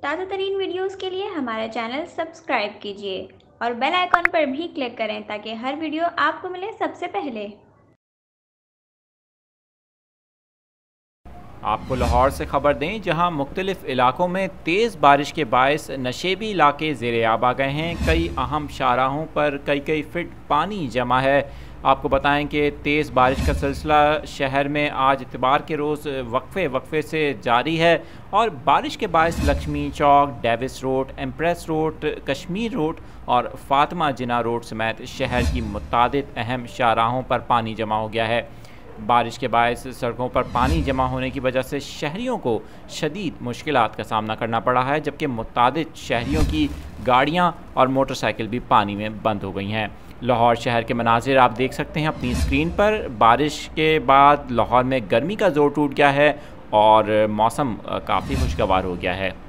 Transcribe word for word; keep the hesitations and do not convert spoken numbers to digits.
ताज़ा तरीन वीडियोज़ के लिए हमारा चैनल सब्सक्राइब कीजिए और बेल आइकॉन पर भी क्लिक करें ताकि हर वीडियो आपको मिले सबसे पहले। आपको लाहौर से खबर दें, जहां मुख्तलिफ इलाकों में तेज़ बारिश के बायस नशेबी इलाके ज़ेरे आब आ गए हैं। कई अहम शाहराहों पर कई कई फिट पानी जमा है। आपको बताएं कि तेज़ बारिश का सिलसिला शहर में आज इतवार के रोज़ वक्फे वक्फे से जारी है और बारिश के बायस Laxmi Chowk, Davis Road, Empress Road, Kashmir Road और फातिमा जिना रोड समेत शहर की मुतादिद अहम शाहराहों पर पानी जमा हो गया है। बारिश के बायस सड़कों पर पानी जमा होने की वजह से शहरियों को शदीद मुश्किलात का सामना करना पड़ा है, जबकि मुतादिद शहरियों की गाड़ियां और मोटरसाइकिल भी पानी में बंद हो गई हैं। लाहौर शहर के मनाजिर आप देख सकते हैं अपनी स्क्रीन पर। बारिश के बाद लाहौर में गर्मी का जोर टूट गया है और मौसम काफ़ी खुशगवार हो गया है।